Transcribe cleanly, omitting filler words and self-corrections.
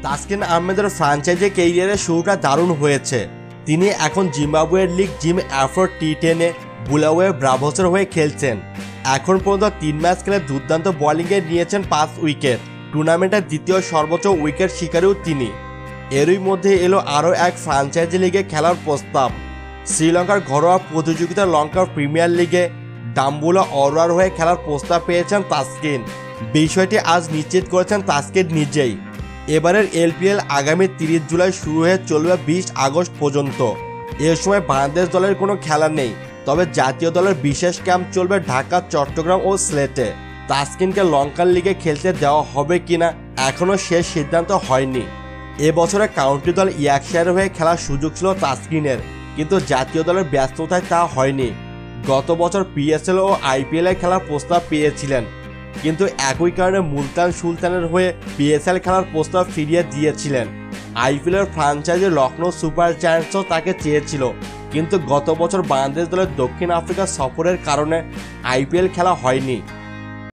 তাসকিন আহমেদের ফ্র্যাঞ্চাইজি ক্যারিয়ারের শুরুটা দারুণ হয়েছে। তিনি এখন জিম্বাবুয়ের লিগ জিম অ্যাফ্রো টি10-এ বুলাওয়ে ব্রাভোসের হয়ে খেলছেন। এখন পর্যন্ত 3 ম্যাচ খেলে দুর্দান্ত বোলিংয়ে নিয়েছেন 5 উইকেট। টুর্নামেন্টের দ্বিতীয় সর্বোচ্চ উইকেট শিকারীও তিনি। এরই মধ্যে এলো আরও এক ফ্র্যাঞ্চাইজি লিগে খেলার প্রস্তাব। শ্রীলঙ্কার ঘরোয়া প্রতিযোগিতা লঙ্কার প্রিমিয়ার লিগে ডাম্বুলা অরোয়ার হয়ে খেলার প্রস্তাব পেয়েছেন তাসকিন। বিষয়টি আজ নিশ্চিত করেছেন তাসকিন নিজেই। এবারের এলপিএল আগামী 30 জুলাই শুরু হয়ে চলবে 20 আগস্ট পর্যন্ত। এ সময় বাংলাদেশ দলের কোনো খেলা নেই, তবে জাতীয় দলের বিশেষ ক্যাম্প চলবে ঢাকা, চট্টগ্রাম ও সিলেটে। তাসকিনকে লঙ্কান লিগে খেলতে দেওয়া হবে কিনা এখনও শেষ সিদ্ধান্ত হয়নি। এবছরে কাউন্টি দল ইয়র্কশায়ারের হয়ে খেলার সুযোগ ছিল তাসকিনের, কিন্তু জাতীয় দলের ব্যস্ততায় তা হয়নি। গত বছর পিএসএল ও আইপিএলে খেলার প্রস্তাব পেয়েছিলেন, কিন্তু একই কারণে মুলতান সুলতানের হয়ে পিএসএল খেলার প্রস্তাব ফিরিয়ে দিয়েছিলেন। আইপিএলের ফ্র্যাঞ্চাইজি লখনৌ সুপার জায়ান্টসও তাকে চেয়েছিল, কিন্তু গত বছর বাংলাদেশ দলের দক্ষিণ আফ্রিকা সফরের কারণে আইপিএল খেলা হয়নি।